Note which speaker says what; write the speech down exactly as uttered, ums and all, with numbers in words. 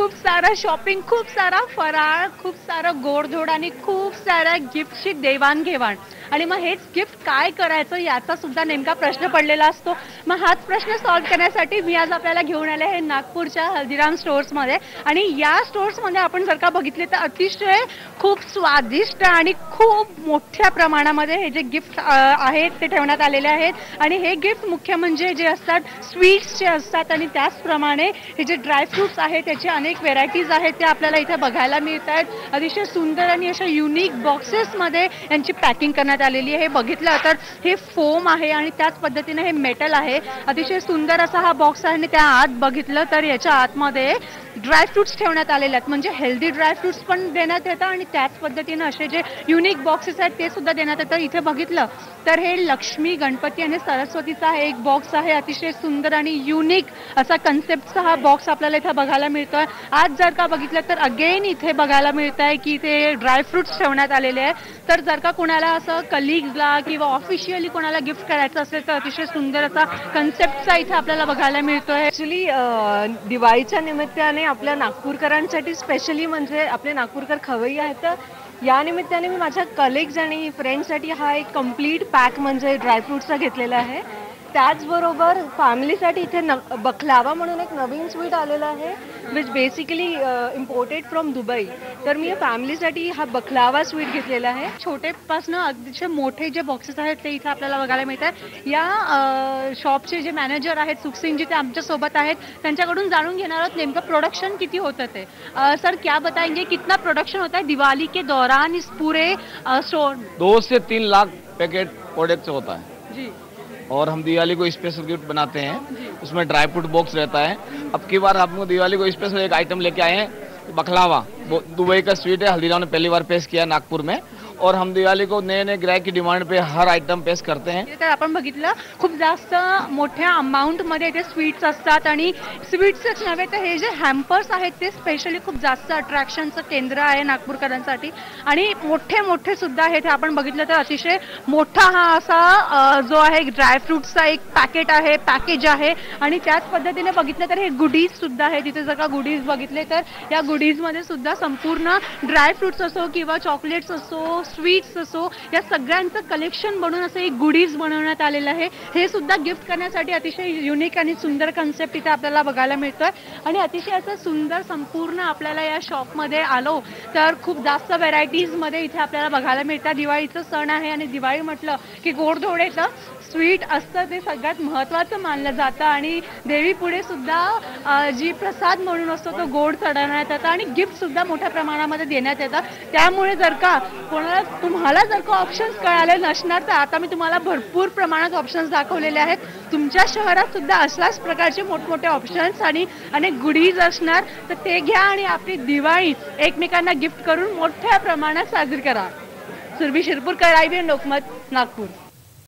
Speaker 1: खूप सारा शॉपिंग, खूप सारा फराळ, खूप सारं गोडधोड आणि खूप साऱ्या गिफ्टची देवाणघेवाण. आणि मग हेच गिफ्ट काय करायचं याचा सुद्धा नेमका प्रश्न पडलेला असतो. मग हाच प्रश्न सॉल्व्ह करण्यासाठी मी आज आपल्याला घेऊन आले आहे नागपूरच्या हल्दीराम स्टोअर्समध्ये. आणि या स्टोअर्समध्ये आपण जर का बघितले तर अतिशय खूप स्वादिष्ट आणि खूप मोठ्या प्रमाणामध्ये हे जे गिफ्ट आहेत ते ठेवण्यात आलेले आहेत. आणि हे गिफ्ट मुख्य म्हणजे जे असतात स्वीट्सचे असतात आणि त्याचप्रमाणे हे जे ड्रायफ्रुट्स आहेत त्याचे अनेक व्हेरायटीज आहेत ते आपल्याला इथे बघायला मिळत आहेत. अतिशय सुंदर आणि अशा युनिक बॉक्सेसमध्ये यांची पॅकिंग करण्यात आलेली आहे. हे बघितलं तर हे फोम आहे आणि त्याच पद्धतीने हे मेटल आहे. अतिशय सुंदर असा हा बॉक्स आहे आणि त्या आत बघितलं तर याच्या आतमध्ये ड्रायफ्रुट्स ठेवण्यात आलेले आहेत. म्हणजे हेल्दी ड्रायफ्रुट्स पण देण्यात येतात आणि त्याच पद्धतीने असे जे युनिक बॉक्सेस आहेत ते सुद्धा देण्यात येतात. इथे बघितलं तर हे लक्ष्मी, गणपती आणि सरस्वतीचा एक बॉक्स आहे. अतिशय सुंदर आणि युनिक असा कन्सेप्टचा हा बॉक्स आपल्याला इथे बघायला मिळतोय. आज जर का बघितलं तर अगेन इथे बघायला मिळत आहे की इथे ड्रायफ्रुट्स ठेवण्यात आलेले आहेत. तर जर का कोणाला असं कलिग्सला किंवा ऑफिशियली कोणाला गिफ्ट करायचं असेल तर अतिशय सुंदर असा कन्सेप्टचा इथे आपल्याला बघायला मिळतोय.
Speaker 2: ऍक्च्युली दिवाळीच्या निमित्ताने आपल्या नागपूरकरांसाठी स्पेशली म्हणजे आपले नागपूरकर खवय्ये आहेत तर या निमित्ताने मी माझ्या कलिग्स आणि फ्रेंड्ससाठी हा एक कम्प्लीट पॅक म्हणजे ड्रायफ्रुट्सचा घेतलेला आहे. त्याचबरोबर फॅमिलीसाठी इथे न बखलावा म्हणून एक नवीन स्वीट आलेला आहे which basically imported from Dubai. तर मी फॅमिलीसाठी हा बखलावा स्वीट घेतलेला आहे.
Speaker 1: छोटेपासनं अतिशय मोठे जे बॉक्सेस आहेत ते इथे आपल्याला बघायला मिळतात. या शॉपचे जे मॅनेजर आहेत सुखसिंगजी ते आमच्यासोबत आहेत. त्यांच्याकडून जाणून घेणार आहोत नेमकं प्रोडक्शन किती होतं ते. सर क्या बताएंगे कितना प्रोडक्शन होता है दिवाली के दौरान इस पूरे स्टोर?
Speaker 3: दो से तीन लाख पैकेट प्रोडक्ट होता है
Speaker 1: जी.
Speaker 3: और हम दिवाली को स्पेशल गिफ्ट बनाते हैं. उसमें ड्राई फ्रूट बॉक्स रहता है. अब की बार हम दिवाली को स्पेशल एक आइटम लेके आए हैं बखलावा. वो दुबई का स्वीट है. हल्दीराम ने पहली बार पेश किया नागपुर में और हम दिवाली को नए नए ग्राहक की डिमांड पे हर आइटम पेश करते हैं.
Speaker 1: तर आपण बघितलं खूप जास्त मोठ्या अमाऊंटमध्ये ते स्वीट्स असतात आणि स्वीट्सच नव्हे तर हे जे हॅम्पर्स आहेत ते स्पेशली खूप जास्त अट्रॅक्शनचं केंद्र आहे नागपूरकरांसाठी. आणि मोठे मोठे सुद्धा आहेत. आपण बघितलं तर अतिशय मोठा हा असा जो आहे ड्रायफ्रुट्सचा एक पॅकेट आहे, पॅकेज आहे. आणि त्याच पद्धतीने बघितलं तर हे गुडीज सुद्धा आहे. तिथे जर का गुडीज बघितले तर या गुडीजमध्ये सुद्धा संपूर्ण ड्रायफ्रुट्स असो किंवा चॉकलेट्स असो, स्वीट्स असो, या सगळ्यांचं कलेक्शन बनवून असं एक गुडीज बनवण्यात आलेलं आहे. हे सुद्धा गिफ्ट करण्यासाठी अतिशय युनिक आणि सुंदर कन्सेप्ट इथे आपल्याला बघायला मिळतोय. आणि अतिशय असं सुंदर संपूर्ण आपल्याला या शॉपमध्ये आलो तर खूप जास्त व्हेरायटीजमध्ये इथे आपल्याला बघायला मिळतात. दिवाळीचं सण आहे आणि दिवाळी म्हटलं की गोडधोड येतं, स्वीट असतं ते सगळ्यात महत्त्वाचं मानलं जातं. आणि देवीपुढे सुद्धा जी प्रसाद म्हणून असतो तो गोड चढवण्यात येतं आणि गिफ्ट सुद्धा मोठ्या प्रमाणामध्ये देण्यात येतं. त्यामुळे जर का कोणाला तुम्हाला जर का ऑप्शन्स कळाले नसणार तर आता मी तुम्हाला भरपूर प्रमाणात ऑप्शन्स दाखवलेले आहेत. तुमच्या शहरात सुद्धा अशाच प्रकारचे मोठमोठे ऑप्शन्स आणि अनेक गुडीज असणार तर ते घ्या आणि आपली दिवाळी एकमेकांना गिफ्ट करून मोठ्या प्रमाणात साजरी करा. Surabhi Shirpurkar, I B N Lokmat, Nagpur.